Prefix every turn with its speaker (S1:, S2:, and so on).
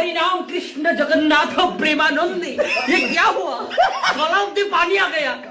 S1: हरि राम कृष्ण जगन्नाथ प्रेमानंद। ये क्या हुआ? गलाव में पानी आ गया।